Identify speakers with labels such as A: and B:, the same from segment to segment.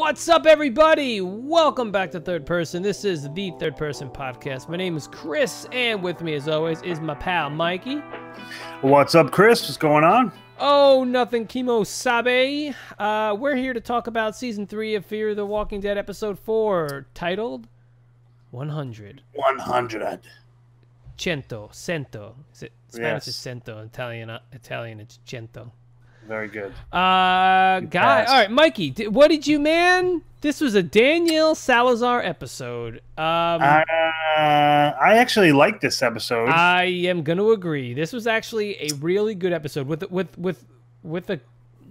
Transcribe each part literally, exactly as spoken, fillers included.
A: What's up, everybody? Welcome back to Third Person. This is the Third Person Podcast. My name is Chris, and with me, as always, is my pal, Mikey.
B: What's up, Chris? What's going on?
A: Oh, nothing Kimo Sabe. Uh, we're here to talk about Season three of Fear the Walking Dead, Episode four, titled one hundred.
B: one hundred.
A: Cento. Cento. Is it, Spanish
B: Yes.
A: is cento. Italian, uh, Italian it's cento.
B: Very good.
A: Uh,
B: You
A: guy.
B: passed.
A: All right, Mikey, di- what did you, man? This was a Daniel Salazar episode. Um,
B: Uh, I actually like this episode.
A: I am going to agree. This was actually a really good episode with with with with a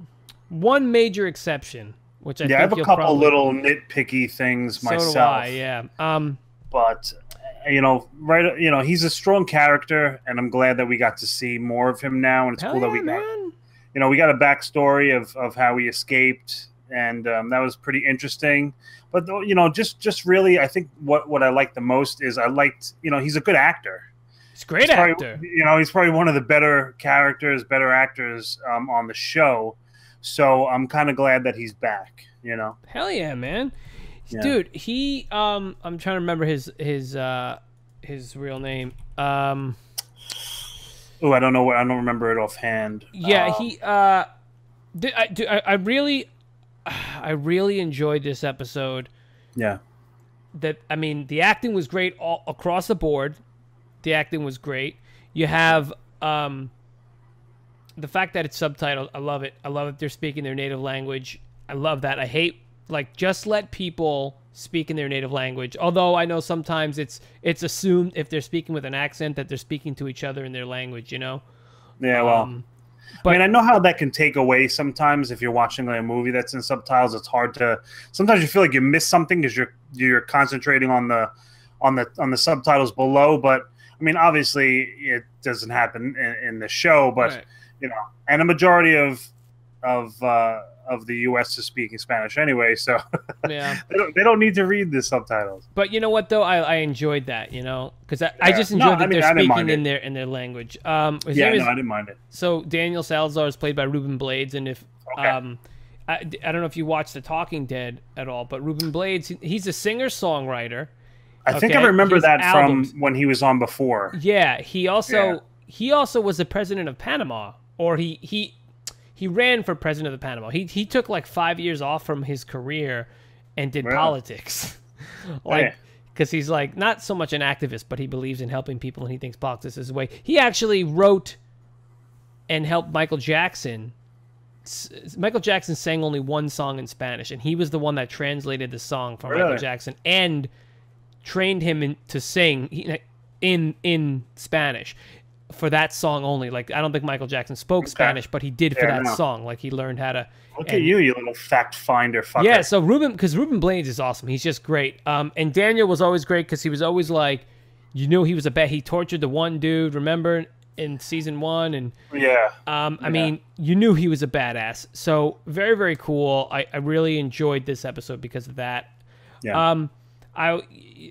A: one major exception, which I
B: yeah,
A: think
B: I have a
A: you'll
B: couple
A: probably,
B: little nitpicky things
A: so
B: myself.
A: do I, yeah. Um,
B: But you know, right? You know, he's a strong character, and I'm glad that we got to see more of him now. And it's
A: hell
B: cool
A: yeah,
B: that we got,
A: man.
B: you know, we got a backstory of of how he escaped, and um, that was pretty interesting. But you know, just just really, I think what what I liked the most is I liked, you know, he's a good actor.
A: He's a great
B: He's probably-
A: actor.
B: you know, he's probably one of the better characters, better actors um, on the show. So I'm kind of glad that he's back. You know,
A: Hell yeah, man.
B: Yeah.
A: Dude, he um I'm trying to remember his his uh his real name. Um
B: oh, I don't know what I don't remember it offhand.
A: yeah,
B: Um,
A: he uh did, I, dude, I I really I really enjoyed this episode.
B: yeah,
A: That I mean, the acting was great all across the board. The acting was great. You have um the fact that it's subtitled. I love it. I love that they're speaking their native language. I love that. I hate like just let people speak in their native language. Although I know sometimes it's it's assumed if they're speaking with an accent that they're speaking to each other in their language, you know?
B: yeah. Well,
A: Um,
B: I mean, I know how that can take away sometimes if you're watching like, a movie that's in subtitles. It's hard to. Sometimes you feel like you miss something because you're you're concentrating on the on the on the subtitles below. But I mean, obviously, it doesn't happen in, in the show. But
A: right.
B: you know, and a majority of of uh, of the U S is speaking Spanish anyway, so
A: Yeah.
B: they don't they don't need to read the subtitles.
A: But you know what though, I, I enjoyed that, you know, because I, I
B: Yeah.
A: just
B: No,
A: enjoyed
B: I
A: that
B: mean, I
A: they're
B: didn't
A: speaking
B: mind
A: in
B: it.
A: their in their language. Um, his
B: Yeah,
A: name
B: no,
A: is-
B: I didn't mind it.
A: So Daniel Salazar is played by Ruben Blades, and if
B: Okay.
A: um, I, I don't know if you watched The Talking Dead at all, but Ruben Blades, he- he's a singer songwriter.
B: I think
A: Okay,
B: I remember
A: his
B: that
A: albums.
B: from when he was on before.
A: Yeah, he also
B: Yeah.
A: he also was the president of Panama, or he he he ran for president of Panama. He he took like five years off from his career and did
B: Really?
A: politics, like
B: Hey.
A: because he's like not so much an activist, but he believes in helping people, and he thinks politics is the way. He actually wrote and helped Michael Jackson. S- Michael Jackson sang only one song in Spanish, and he was the one that translated the song for Michael
B: Really?
A: Jackson and trained him in, to sing he- in in Spanish for that song only. Like, I don't think Michael Jackson spoke
B: Okay.
A: Spanish, but he did for
B: Yeah,
A: that
B: no.
A: song. Like, he learned how to.
B: Look at
A: and-
B: you, you little fact finder fucker.
A: Yeah, so Ruben, because Ruben Blades is awesome. He's just great. Um, and Daniel was always great because he was always like, you knew he was a bad. He tortured the one dude, remember, in season one, and
B: yeah.
A: um, I
B: Yeah.
A: mean, you knew he was a badass. So very, very cool. I, I really enjoyed this episode because of that.
B: Yeah.
A: Um, I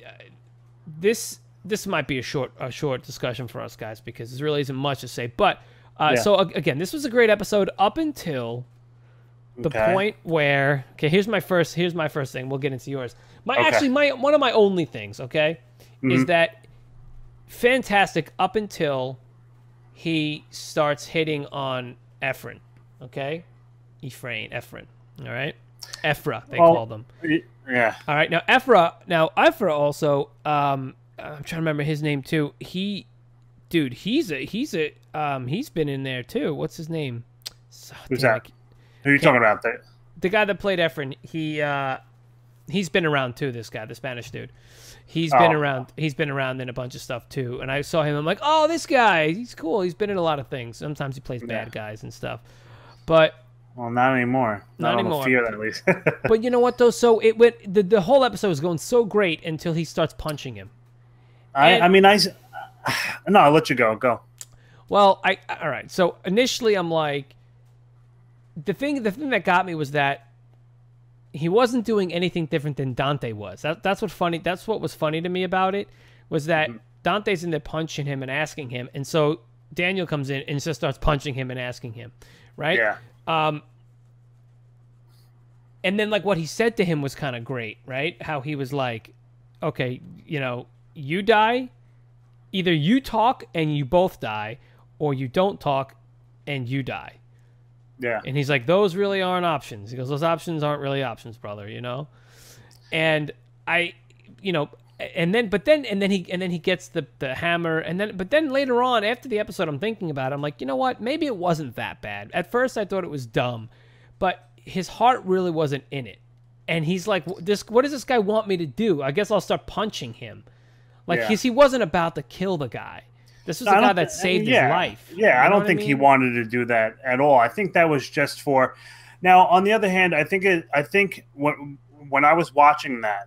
A: this this might be a short a short discussion for us guys because there really isn't much to say. But uh,
B: Yeah.
A: so a- again, this was a great episode up until the
B: Okay.
A: point where okay, here's my first here's my first thing. We'll get into yours. My
B: Okay.
A: actually my one of my only things okay is
B: Mhm.
A: that fantastic up until he starts hitting on Ephraim. Okay, Ephraim, Ephraim. All right, Ephra they
B: Well,
A: called them.
B: Yeah.
A: All right, now Ephra, now Ephra also, um, I'm trying to remember his name too. He, dude, he's a, he's a, um, he's been in there too. What's his name? So,
B: Who's
A: damn,
B: that?
A: I-
B: Who are you talking about? The,
A: The guy that played Ephraim. He, uh, he's been around too. This guy, the Spanish dude. He's been
B: Oh.
A: around. He's been around in a bunch of stuff too. And I saw him. I'm like, oh, this guy. He's cool. He's been in a lot of things. Sometimes he plays bad
B: Yeah.
A: guys and stuff. But
B: well, not anymore.
A: Not
B: on the
A: anymore.
B: Fear, at least.
A: But you know what though? So it went. The, the whole episode was going so great until he starts punching him.
B: I,
A: And-
B: I mean, I. s- No, I'll let you go. Go.
A: Well, I all right. So initially, I'm like, the thing. The thing that got me was that he wasn't doing anything different than Dante was. That, that's what funny. That's what was funny to me about it was that
B: Mhm.
A: Dante's in there punching him and asking him, and so Daniel comes in and just starts punching him and asking him, right?
B: Yeah.
A: Um, and then like what he said to him was kind of great, right? How he was like, okay, you know, you die, either you talk and you both die, or you don't talk and you die.
B: Yeah.
A: And he's like, those really aren't options. He goes, those options aren't really options, brother, you know? And I, you know, and then, but then, and then he, and then he gets the, the hammer, and then, but then later on, after the episode, I'm thinking about it, I'm like, you know what? Maybe it wasn't that bad. At first, I thought it was dumb, but his heart really wasn't in it. And he's like, this, what does this guy want me to do? I guess I'll start punching him. Like,
B: yeah.
A: he's, he wasn't about to kill the guy. This was
B: no,
A: the guy that saved
B: yeah,
A: his life.
B: Yeah,
A: you
B: I
A: know
B: don't think
A: I mean?
B: he wanted to do that at all. I think that was just for. Now, on the other hand, I think it. I think when when I was watching that,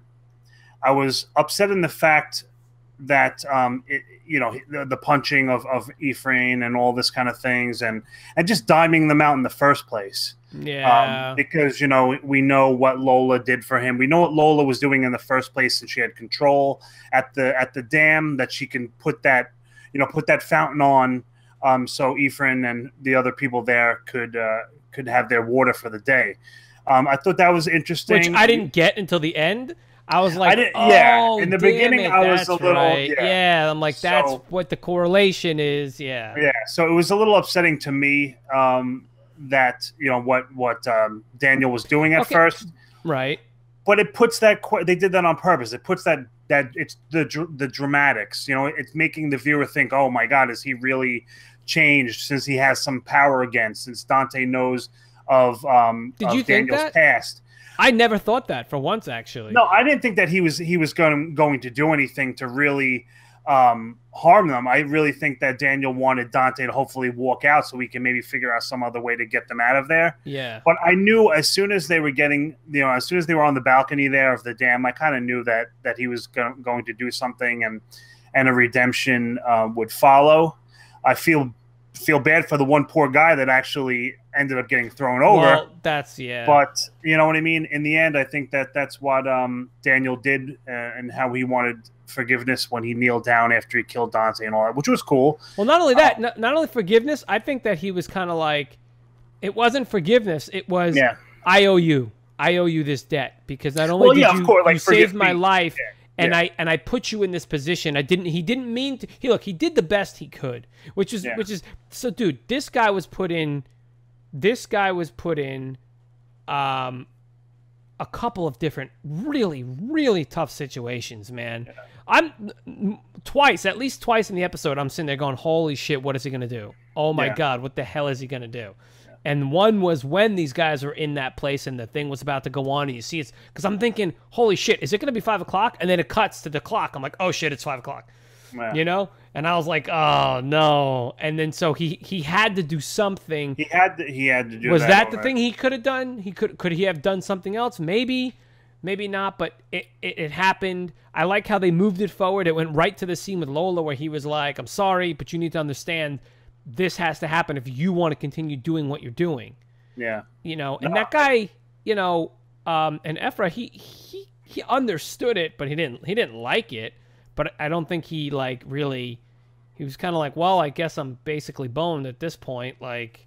B: I was upset in the fact that um, it, you know, the, the punching of of Ephraim and all this kind of things, and and just diming them out in the first place.
A: Yeah,
B: um, because you know we know what Lola did for him. We know what Lola was doing in the first place, and she had control at the at the dam that she can put that. You know, put that fountain on, um, so Ephraim and the other people there could uh, could have their water for the day. Um, I thought that was interesting,
A: which I didn't get until the end. I was like, I oh,
B: yeah. In the
A: damn
B: beginning,
A: it,
B: I was a little,
A: right.
B: yeah.
A: yeah. I'm like, that's
B: so,
A: what the correlation is. Yeah,
B: yeah. So it was a little upsetting to me um, that you know what what um, Daniel was doing at
A: okay.
B: first,
A: right?
B: But it puts that they did that on purpose. It puts that. That it's the the dramatics, you know, it's making the viewer think, oh my God, is he really changed since he has some power again? Since Dante knows of um,
A: Did
B: of
A: you think
B: Daniel's
A: that?
B: past.
A: I never thought that for once, actually.
B: No, I didn't think that he was he was going going to do anything to really um, harm them. I really think that Daniel wanted Dante to hopefully walk out so we can maybe figure out some other way to get them out of there.
A: Yeah.
B: But I knew as soon as they were getting, you know, as soon as they were on the balcony there of the dam, I kind of knew that that he was go- going to do something and and a redemption uh, would follow. I feel feel bad for the one poor guy that actually ended up getting thrown over.
A: Well, that's, yeah.
B: But you know what I mean? In the end, I think that that's what um, Daniel did uh, and how he wanted forgiveness when he kneeled down after he killed Dante and all that, which was cool.
A: Well, not only that,
B: um,
A: not, not only forgiveness, I think that he was kind of like, it wasn't forgiveness. It was,
B: yeah.
A: I owe you. I owe you this debt because not only
B: well,
A: did
B: yeah,
A: you,
B: of course, like,
A: you save my
B: me.
A: life
B: yeah.
A: and
B: yeah.
A: I and I put you in this position. I didn't. He didn't mean to. He look. He did the best he could, which is
B: yeah.
A: which is so. Dude, this guy was put in. This guy was put in, um, a couple of different really really tough situations. Man, yeah. I'm twice, at least twice in the episode. I'm sitting there going, "Holy shit! What is he gonna do? Oh my
B: yeah.
A: God! What the hell is he gonna do?" And one was when these guys were in that place and the thing was about to go on and you see it's because I'm thinking, holy shit, is it going to be five o'clock? And then it cuts to the clock. I'm like, oh shit, it's five o'clock,
B: yeah.
A: you know? And I was like, oh no. And then so he, he had to do something.
B: He had to, he had to do
A: was
B: that.
A: Was that
B: over.
A: the thing he could have done? He could, could he have done something else? Maybe, maybe not, but it, it, it happened. I like how they moved it forward. It went right to the scene with Lola where he was like, I'm sorry, but you need to understand this has to happen if you want to continue doing what you're doing.
B: Yeah.
A: You know, and
B: no.
A: that guy, you know, um, and Ephra, he, he, he understood it, but he didn't, he didn't like it. But I don't think he like really, he was kind of like, well, I guess I'm basically boned at this point. Like,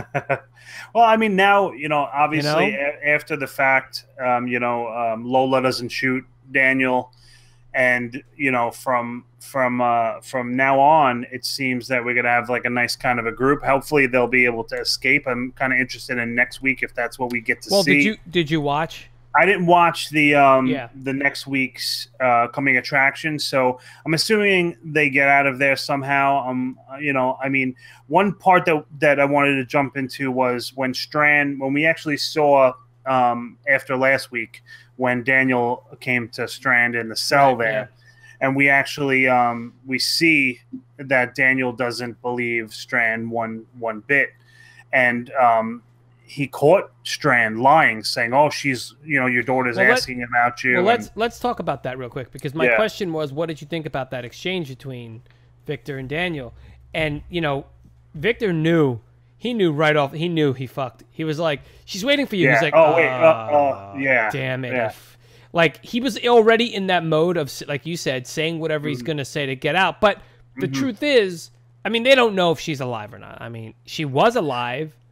B: well, I mean, now, you know, obviously
A: you know?
B: A- after the fact, um, you know, um, Lola doesn't shoot Daniel. And, you know, from from uh, from now on, it seems that we're going to have like a nice kind of a group. Hopefully they'll be able to escape. I'm kind of interested in next week if that's what we get to
A: well,
B: see.
A: Well, did you did you watch?
B: I didn't watch the um,
A: yeah.
B: the next week's uh, coming attraction. So I'm assuming they get out of there somehow. Um, you know, I mean, one part that, that I wanted to jump into was when Strand, when we actually saw um, after last week, when Daniel came to Strand in the cell
A: right,
B: there,
A: yeah.
B: and we actually um, we see that Daniel doesn't believe Strand one one bit, and um, he caught Strand lying, saying, "Oh, she's you know your daughter's
A: well,
B: asking let, about you."
A: Well,
B: and,
A: let's let's talk about that real quick because my
B: yeah.
A: question was, what did you think about that exchange between Victor and Daniel? And you know, Victor knew. He knew right off. He knew he fucked. He was like, "She's waiting for you."
B: Yeah.
A: He's like,
B: "Oh
A: uh,
B: wait, uh, uh, yeah,
A: damn it!"
B: Yeah.
A: If, like he was already in that mode of, like you said, saying whatever mm-hmm. he's gonna say to get out. But the mm-hmm. truth is, I mean, they don't know if she's alive or not. I mean, she was alive.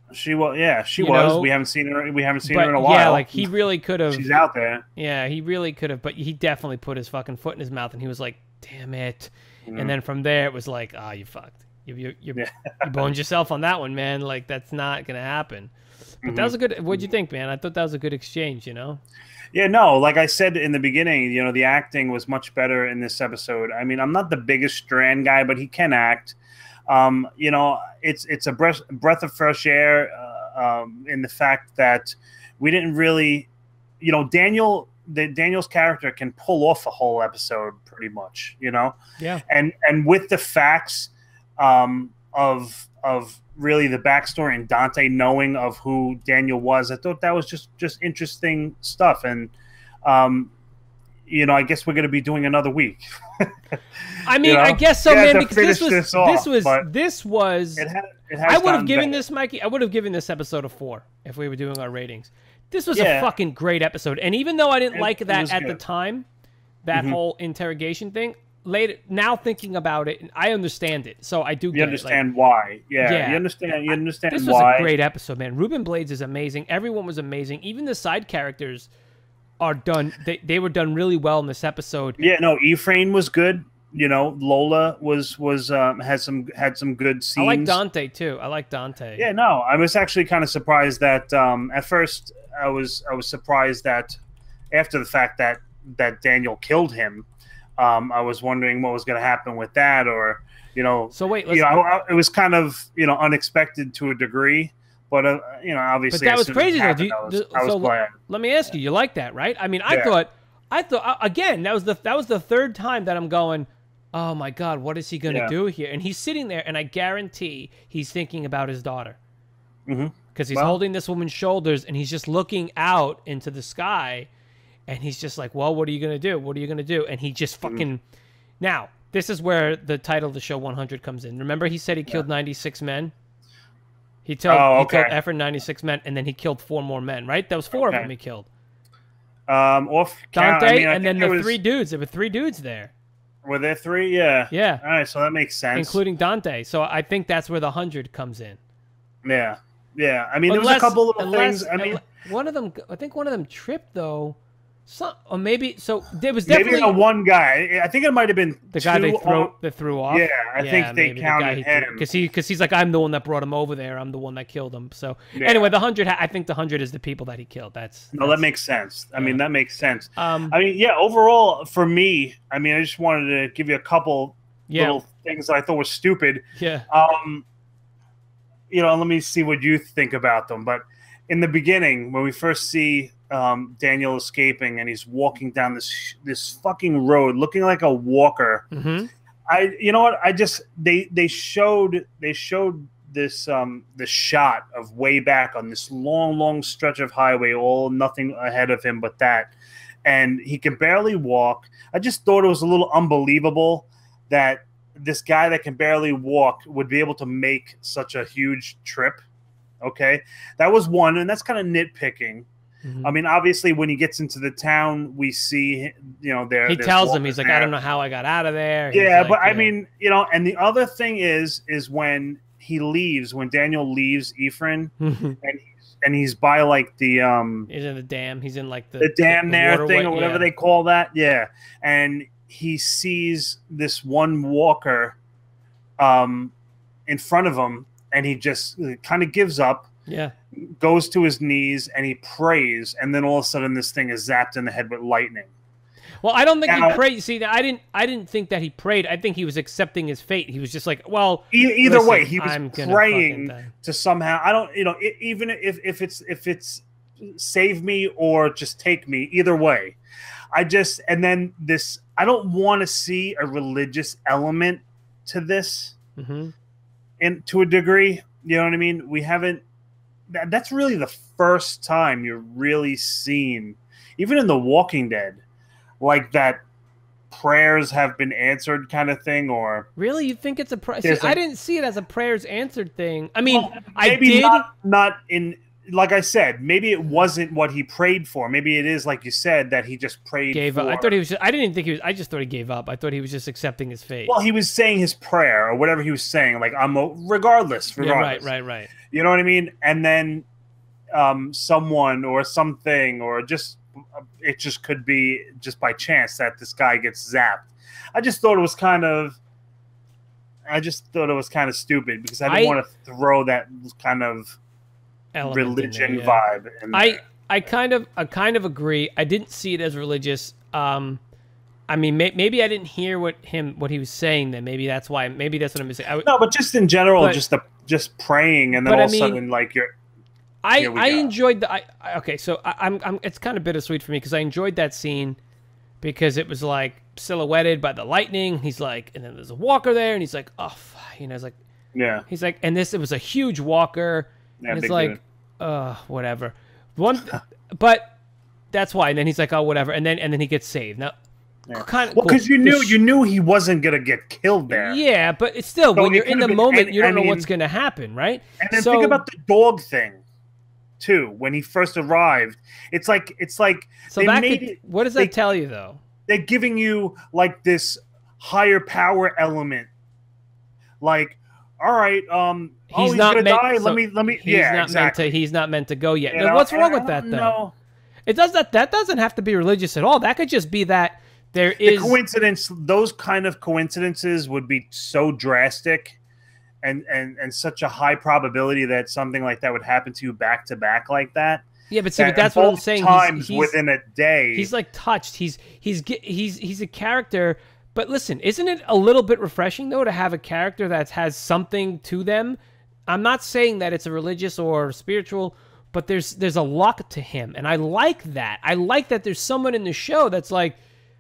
B: She was, yeah, she
A: You
B: was.
A: know?
B: We haven't seen her. We haven't seen
A: But
B: her in a while.
A: yeah, like he really could have.
B: She's out there.
A: Yeah, he really could have, but he definitely put his fucking foot in his mouth, and he was like, "Damn it!"
B: Mm.
A: And then from there, it was like, "Ah, oh, you fucked. You you you,
B: Yeah.
A: you boned yourself on that one, man. Like that's not gonna happen." But
B: Mm-hmm.
A: that was a good. What'd you think, man? I thought that was a good exchange. You know.
B: Yeah, no, like I said in the beginning, you know, the acting was much better in this episode. I mean, I'm not the biggest Strand guy, but he can act. Um, you know, it's it's a breath breath of fresh air uh, um, in the fact that we didn't really, you know, Daniel the Daniel's character can pull off a whole episode pretty much, you know.
A: Yeah.
B: And and with the facts um, of of really the backstory and Dante knowing of who Daniel was, I thought that was just just interesting stuff. And um, you know, I guess we're going to be doing another week.
A: I mean,
B: you know?
A: I guess so,
B: yeah,
A: man.
B: to
A: Because this was
B: this,
A: this,
B: off,
A: was
B: but
A: this was.
B: It had, it
A: I would have given
B: better.
A: this, Mikey. I would have given this episode a four if we were doing our ratings. This was
B: Yeah.
A: a fucking great episode, and even though I didn't
B: It-
A: like
B: it
A: that
B: was
A: at
B: good.
A: the time, that
B: Mhm.
A: whole interrogation thing. Later, now thinking about it, I understand it. So I do.
B: You
A: get
B: understand
A: it. Like,
B: why? Yeah,
A: Yeah.
B: you understand. You understand
A: this was
B: why?
A: a great episode, man. Ruben Blades is amazing. Everyone was amazing. Even the side characters are done. They they were done really well in this episode.
B: Yeah, no, Ephraim was good. You know, Lola was was um, had some had some good scenes.
A: I like Dante too. I like Dante.
B: Yeah, no, I was actually kind of surprised that um, at first I was I was surprised that after the fact that that Daniel killed him, um, I was wondering what was going to happen with that, or you know,
A: So wait, let's,
B: you know, I, it was kind of you know unexpected to a degree, but uh, you know, obviously,
A: But that
B: as
A: was
B: soon as it
A: crazy, though.
B: happened,
A: Do you-
B: I was,
A: do-
B: I was
A: so-
B: glad.
A: let me ask you, you like that, right? I mean, I
B: Yeah.
A: thought, I thought uh, again, that was the that was the third time that I'm going, oh my god, what is he gonna
B: Yeah.
A: do here? And he's sitting there, and I guarantee he's thinking about his daughter
B: Mm-hmm.
A: because he's
B: Well-
A: holding this woman's shoulders, and he's just looking out into the sky, and he's just like, well, what are you gonna do? What are you gonna do? And he just
B: Mm-hmm.
A: fucking now. This is where the title of the show one hundred comes in. Remember, he said he killed ninety-six men. He told
B: Oh,
A: he
B: okay.
A: killed Efren ninety-six men, and then he killed four more men. Right? That was four
B: Okay.
A: of them he killed.
B: Um, off count,
A: Dante,
B: I mean, I
A: and then
B: think
A: the
B: there was-
A: three dudes. There were three dudes there,
B: Were there three? Yeah.
A: Yeah.
B: All right, so that makes sense.
A: including Dante. So I think that's where the hundred comes in.
B: Yeah. Yeah. I mean, there was a couple little things. I mean,
A: unle- one of them. I think one of them tripped though. Some, or maybe so. There was
B: maybe
A: definitely
B: the one guy. I think it might have been
A: the guy they
B: two
A: threw
B: on-
A: that threw off.
B: Yeah, I think they counted him.
A: because he because he's like, I'm the one that brought him over there. I'm the one that killed him. So
B: Yeah.
A: anyway, the hundred. I think the hundred is the people that he killed. That's
B: No, that
A: that's-
B: makes sense. I mean, that makes sense.
A: Um,
B: I mean, yeah. Overall, for me, I mean, I just wanted to give you a couple
A: Yeah.
B: little things that I thought were stupid.
A: yeah.
B: Um, you know, let me see what you think about them. But in the beginning, when we first see um, Daniel escaping and he's walking down this this fucking road, looking like a walker,
A: Mm-hmm.
B: I, you know what? I just they they showed they showed this um the shot of way back on this long long stretch of highway, all nothing ahead of him but that, and he can barely walk. I just thought it was a little unbelievable that this guy that can barely walk would be able to make such a huge trip. Okay, that was one, and that's kind of nitpicking.
A: Mm-hmm.
B: I mean, obviously, when he gets into the town, we see, you know, there.
A: He
B: there's
A: tells him,
B: walkers
A: he's like,
B: there.
A: I don't know how I got out of there. He's
B: Yeah,
A: like,
B: but I
A: yeah.
B: mean, you know, and the other thing is, is when he leaves, when Daniel leaves Ephraim, and he's, and he's by like the um
A: he's in the dam. He's in like the
B: the dam
A: the
B: there
A: waterway-
B: thing or whatever
A: yeah.
B: they call that. Yeah, and he sees this one walker, um, in front of him, and he just kind of gives up.
A: Yeah.
B: Goes to his knees and he prays, and then all of a sudden this thing is zapped in the head with lightning.
A: Well, I don't think
B: Now-
A: he prayed. See, I didn't. I didn't think that he prayed. I think he was accepting his fate. He was just like, well,
B: E- either
A: listen,
B: way, he was
A: I'm gonna
B: praying
A: fucking die.
B: to somehow. I don't, you know, i even if if it's if it's save me or just take me. Either way, I just and then this. I don't want to see a religious element to this,
A: Mhm.
B: and to a degree, you know what I mean. We haven't. That, that's really the first time you're really seen, even in The Walking Dead, like that prayers have been answered kind of thing, or
A: Really, you think it's a prayer? See,
B: There's
A: I
B: a-
A: didn't see it as a prayers answered thing. I mean, I
B: maybe
A: did.
B: not not in like I said, maybe it wasn't what he prayed for. Maybe it is like you said that he just prayed.
A: Gave
B: for...
A: up. I thought he was. Just, I didn't even think he was. I just thought he gave up. I thought he was just accepting his fate.
B: Well, he was saying his prayer or whatever he was saying. Like I'm a, regardless, regardless.
A: Yeah, right, right, right.
B: You know what I mean? And then um, someone or something or just it just could be just by chance that this guy gets zapped. I just thought it was kind of. I just thought it was kind of stupid because I didn't I, want to throw that kind of religion
A: there, yeah.
B: vibe in there.
A: I I kind of I kind of agree. I didn't see it as religious. Um, I mean, may, maybe I didn't hear what him what he was saying. Then maybe that's why. Maybe that's what I'm missing. I,
B: no, but just in general, but, just the just praying and then all
A: I
B: of a
A: mean,
B: sudden, like you're.
A: I I enjoyed the. I, okay, so I, I'm I'm. It's kind of bittersweet for me because I enjoyed that scene because it was like silhouetted by the lightning. He's like, and then there's a walker there, and he's like, oh, you know, it's like,
B: yeah.
A: He's like, and this it was a huge walker.
B: Yeah,
A: and it's like, uh, whatever. One, but that's why. And then he's like, oh, whatever. And then and then he gets saved. Now,
B: yeah.
A: kind of
B: well, because cool. you knew you knew he wasn't gonna get killed there.
A: Yeah, but it's still so when you're in the been, moment, and, you don't I know mean, what's gonna happen, right?
B: And then
A: so,
B: think about the dog thing, too. When he first arrived, it's like it's like.
A: So that could, it, what does that they, tell you, though?
B: They're giving you like this higher power element, like. All right. Um, he's, oh, he's not gonna meant, die. So let me. Let me.
A: He's
B: yeah,
A: not
B: exactly.
A: meant to. He's not meant to go yet.
B: You
A: now,
B: know,
A: what's wrong with that though?
B: Know.
A: It does that. That doesn't have to be religious at all. That could just be that there is
B: the coincidence. Those kind of coincidences would be so drastic, and and and such a high probability that something like that would happen to you back to back like that.
A: Yeah, but see, that but that's what I'm saying.
B: Times
A: he's, he's,
B: within a day,
A: he's like touched. He's he's he's he's a character. But listen, isn't it a little bit refreshing, though, to have a character that has something to them? I'm not saying that it's a religious or spiritual, but there's there's a luck to him, and I like that. I like that there's someone in the show that's like,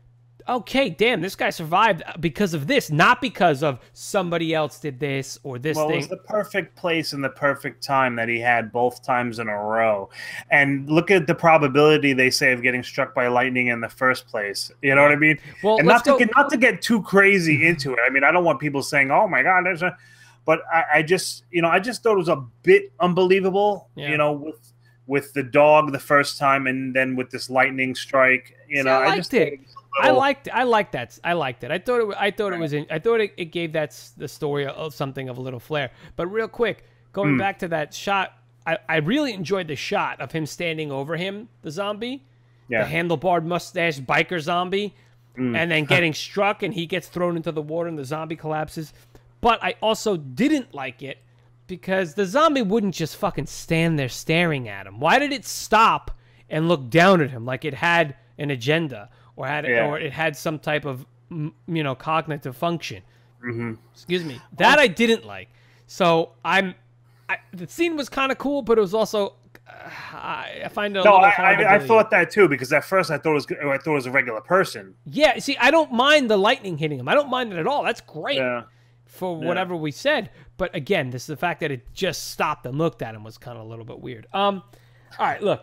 A: okay, damn, this guy survived because of this, not because of somebody else did this or this
B: well,
A: thing.
B: It was the perfect place and the perfect time that he had both times in a row. And look at the probability, they say, of getting struck by lightning in the first place. You know what I mean?
A: Well,
B: and
A: not
B: to,
A: go-
B: get, not to get too crazy into it. I mean, I don't want people saying, oh, my God, there's a... But I, I just, you know, I just thought it was a bit unbelievable, yeah. you know, with with the dog the first time and then with this lightning strike. You
A: See,
B: know,
A: I liked
B: I just
A: it.
B: Little...
A: I liked. I liked that. I liked it. I thought it. I thought it was. In, I thought it, it gave that the story of something of a little flair. But real quick, going mm. back to that shot, I, I really enjoyed the shot of him standing over him, the zombie,
B: yeah.
A: the handlebar mustache biker zombie, mm. and then getting struck, and he gets thrown into the water, and the zombie collapses. But I also didn't like it because the zombie wouldn't just fucking stand there staring at him. Why did it stop and look down at him like it had an agenda? Or had
B: yeah.
A: or it had some type of you know cognitive function.
B: Mm-hmm.
A: Excuse me. That I didn't like. So I'm. I, the scene was kind of cool, but it was also. Uh, I, I find it. A
B: no,
A: little
B: I,
A: hard
B: I, I
A: to
B: thought that too because at first I thought it was I thought it was a regular person.
A: Yeah. See, I don't mind the lightning hitting him. I don't mind it at all. That's great.
B: Yeah.
A: For
B: yeah.
A: whatever we said, but again, this is the fact that it just stopped and looked at him was kind of a little bit weird. Um, all right, look.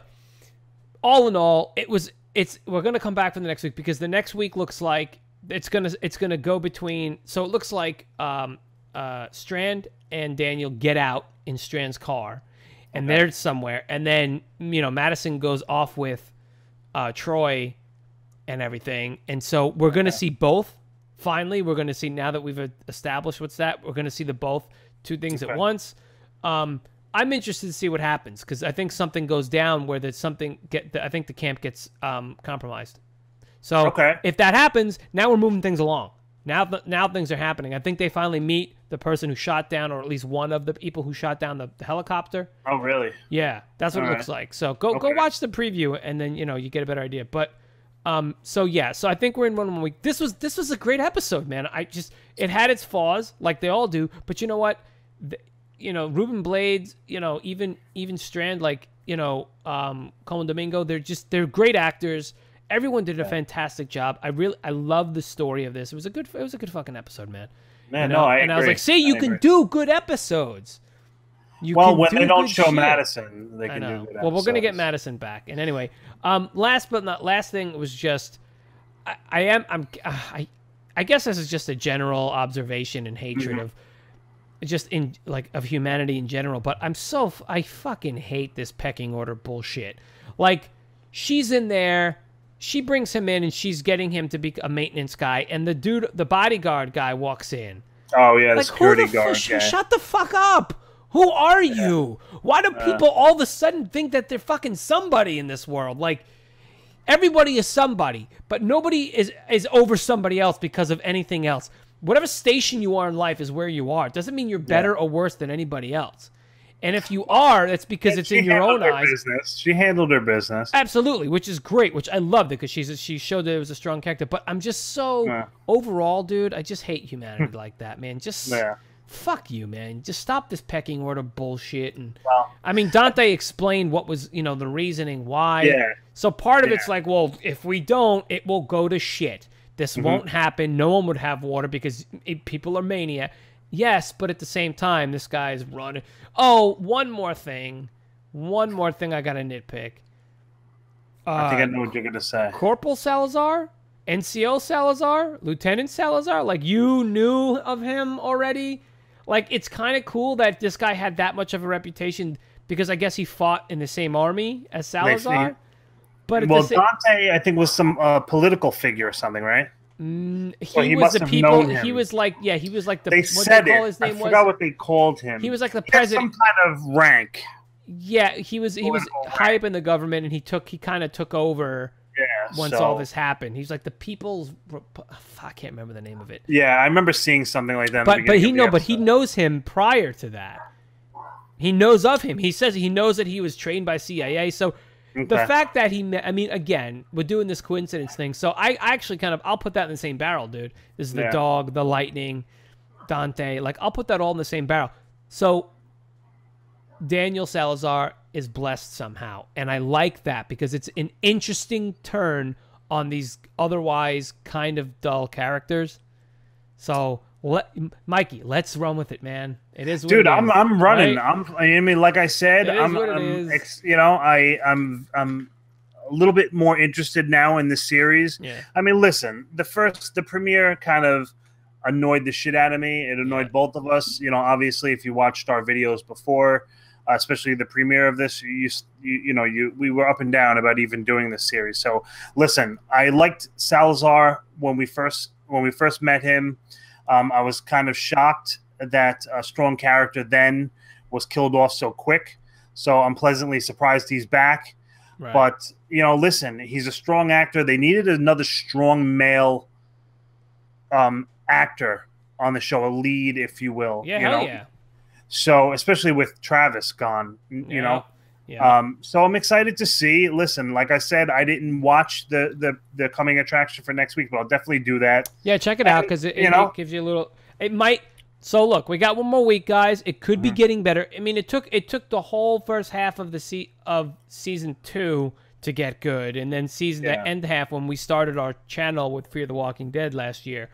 A: All in all, it was. It's we're gonna come back for the next week because the next week looks like it's gonna it's gonna go between. So it looks like um, uh, Strand and Daniel get out in Strand's car, and okay. they're somewhere, and then you know Madison goes off with uh, Troy and everything, and so we're gonna okay. see both. Finally, we're gonna see now that we've established what's that. We're gonna see the both two things okay. at once. Um, I'm interested to see what happens because I think something goes down where there's something get. I think the camp gets um, compromised. So
B: okay.
A: if that happens, now we're moving things along. Now, th- now things are happening. I think they finally meet the person who shot down, or at least one of the people who shot down the, the helicopter.
B: Oh, really?
A: Yeah, that's what All it right. looks like. So go okay. go watch the preview, and then you know you get a better idea. But um, so yeah, so I think we're in one more week. This was this was a great episode, man. I just it had its flaws, like they all do. But you know what? The, You know, Ruben Blades, you know, even even Strand, like, you know, um, Colin Domingo, they're just, they're great actors. Everyone did a
B: yeah.
A: fantastic job. I really, I love the story of this. It was a good, it was a good fucking episode, man.
B: Man,
A: you know?
B: no, I
A: And
B: agree.
A: I was like, see, you
B: I
A: can
B: agree.
A: do good episodes. You
B: well,
A: can
B: when
A: do
B: they don't
A: good
B: show
A: shit.
B: Madison, they can
A: I know.
B: do good
A: Well, we're going to get
B: episodes.
A: Madison back. And anyway, um, last but not last thing was just, I, I am, I'm, uh, I, I guess this is just a general observation and hatred
B: mm-hmm.
A: of, just in like of humanity in general. But I'm so I fucking hate this pecking order bullshit. Like, she's in there, she brings him in, and she's getting him to be a maintenance guy, and the dude, the bodyguard guy, walks in.
B: Oh yeah, the
A: like,
B: security
A: who the
B: guard.
A: Sh
B: Yeah.
A: Shut the fuck up. Who are you? Yeah. Why do people uh, all of a sudden think that they're fucking somebody in this world? Like, everybody is somebody, but nobody is is over somebody else because of anything else. Whatever station you are in life is where you are. It doesn't mean you're better yeah. or worse than anybody else. And if you are, that's because and it's in your own eyes.
B: Business. She handled her business.
A: Absolutely, which is great, which I loved it because she's she showed that it was a strong character. But I'm just so, yeah. overall, dude, I just hate humanity like that, man. Just... Yeah. Fuck you, man. Just stop this pecking order bullshit. And well, I mean, Dante explained what was, you know, the reasoning why.
B: Yeah.
A: So part of
B: yeah.
A: it's like, well, if we don't, it will go to shit. This mm-hmm. won't happen. No one would have water because it, people are mania. Yes, but at the same time, this guy's running. Oh, one more thing. One more thing I got to nitpick.
B: Uh, I think I know what you're going to say.
A: Corporal Salazar? N C O Salazar? Lieutenant Salazar? Like, you knew of him already? Like, it's kind of cool that this guy had that much of a reputation because I guess he fought in the same army as Salazar. But
B: well, Dante, I think, was some uh, political figure or something, right?
A: Mm, he, well, he was the people. He was like, yeah, he was like the.
B: They
A: what
B: said
A: they call
B: it.
A: His name
B: I forgot
A: was?
B: what they called him.
A: He was like the
B: he
A: president.
B: Had some kind of rank.
A: Yeah, he was. He was high up in the government, and he took. He kind of took over.
B: Yeah,
A: once
B: so,
A: all this happened, he's like the people's. I can't remember the name of it.
B: Yeah, I remember seeing something like that.
A: But but he no, but he knows him prior to that. He knows of him. He says he knows that he was trained by C I A. So okay. the fact that he, I mean, again, we're doing this coincidence thing. So I, I actually kind of, I'll put that in the same barrel, dude. This is the yeah. dog, the lightning, Dante. Like, I'll put that all in the same barrel. So Daniel Salazar is blessed somehow. And I like that because it's an interesting turn on these otherwise kind of dull characters. So, let, Mikey, let's run with it, man. It is what
B: Dude,
A: it
B: I'm
A: is,
B: I'm running.
A: right?
B: I'm I mean, like I said,
A: it
B: I'm,
A: is what
B: I'm
A: it is.
B: Ex, you know, I I'm I'm a little bit more interested now in this series.
A: Yeah.
B: I mean, listen, the first the premiere kind of annoyed the shit out of me. It annoyed yeah. both of us. You know, obviously, if you watched our videos before, Uh, especially the premiere of this, you, you you know you we were up and down about even doing this series. So listen, I liked Salazar when we first when we first met him. Um, I was kind of shocked that a strong character then was killed off so quick. So I'm pleasantly surprised he's back. Right. But you know, listen, he's a strong actor. They needed another strong male um, actor on the show, a lead, if you will.
A: Yeah,
B: you
A: hell
B: know?
A: yeah.
B: So, especially with Travis gone, you
A: yeah.
B: know.
A: Yeah.
B: Um, so I'm excited to see. Listen, like I said, I didn't watch the the, the coming attraction for next week, but I'll definitely do that.
A: Yeah, check it out because it, it, it gives you a little. It might. So look, we got one more week, guys. It could be mm-hmm. getting better. I mean, it took it took the whole first half of the se- of season two to get good, and then season yeah. the end half when we started our channel with Fear the Walking Dead last year.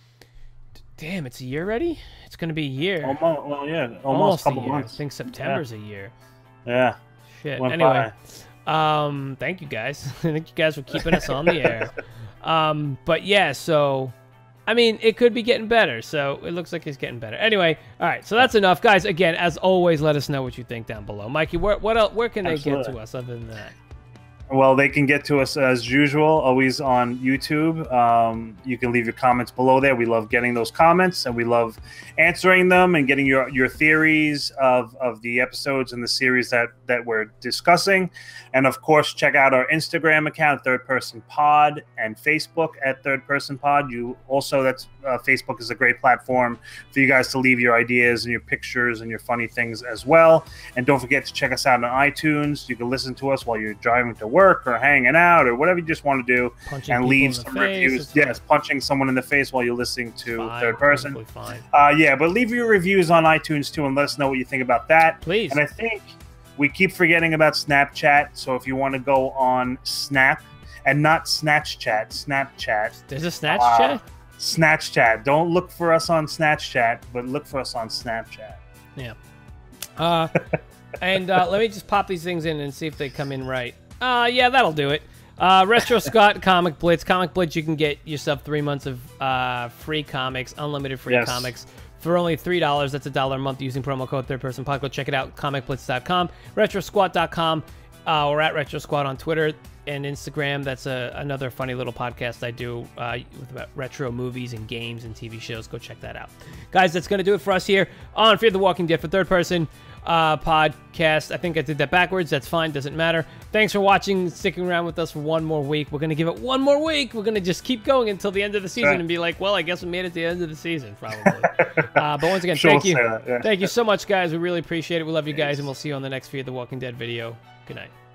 A: Damn, it's a year already? It's going to be a year.
B: Almost, well, yeah, almost,
A: almost
B: a couple
A: a year.
B: months.
A: I think September's
B: yeah.
A: a year.
B: Yeah.
A: Shit.
B: Went
A: anyway, um, thank you guys. Thank you guys for keeping us on the air. Um, but yeah, so, I mean, it could be getting better. So it looks like it's getting better. Anyway, all right. So that's enough, guys. Again, as always, let us know what you think down below. Mikey, where what else? Where can they
B: Absolutely.
A: get to us other than that?
B: Well, they can get to us as usual, always on YouTube. Um, you can leave your comments below there. We love getting those comments, and we love answering them and getting your, your theories of, of the episodes and the series that, that we're discussing. And, of course, check out our Instagram account, Third Person Pod, and Facebook at Third Person Pod. You also, that's uh, Facebook is a great platform for you guys to leave your ideas and your pictures and your funny things as well. And don't forget to check us out on iTunes. You can listen to us while you're driving to work or hanging out or whatever you just want to do,
A: punching
B: and leave some reviews. Yes, punching someone in the face while you're listening to
A: fine,
B: Third Person.
A: Fine.
B: Uh, yeah, but leave your reviews on iTunes too, and let us know what you think about that.
A: Please.
B: And I think we keep forgetting about Snapchat. So if you want to go on Snap and not Snatch Chat, Snapchat.
A: There's a Snatch
B: uh,
A: Chat.
B: Snatch Chat. Don't look for us on Snatch Chat, but look for us on Snapchat.
A: Yeah. Uh, and uh, let me just pop these things in and see if they come in right. Uh, yeah, that'll do it. Uh, Retro Scott, Comic Blitz. Comic Blitz, you can get yourself three months of uh, free comics, unlimited free
B: yes.
A: comics for only three dollars. That's a dollar a month using promo code third person pod. Go check it out, comic blitz dot com, retro squad dot com, uh, or at retro squad on Twitter and Instagram. That's a, another funny little podcast I do uh, with about retro movies and games and T V shows. Go check that out. Guys, that's going to do it for us here on Fear the Walking Dead for third person uh, podcast. I think I did that backwards. That's fine. Doesn't matter. Thanks for watching, sticking around with us for one more week. We're going to give it one more week. We're going to just keep going until the end of the season and be like, well, I guess we made it to the end of the season, probably. uh, but once again,
B: sure
A: thank you.
B: That, yeah.
A: Thank you so much, guys. We really appreciate it. We love you guys, and we'll see you on the next Fear the Walking Dead video. Good night.